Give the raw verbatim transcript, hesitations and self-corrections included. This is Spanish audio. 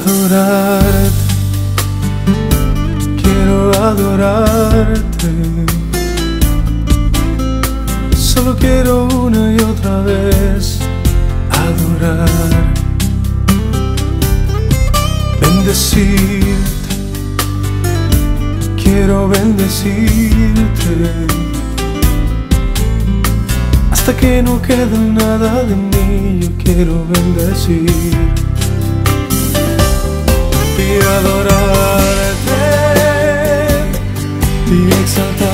adorarte, quiero adorarte. Solo quiero una y otra vez adorar, bendecirte, quiero bendecirte, hasta que no quede nada de mí. Yo quiero bendecir y adorarte y exaltar.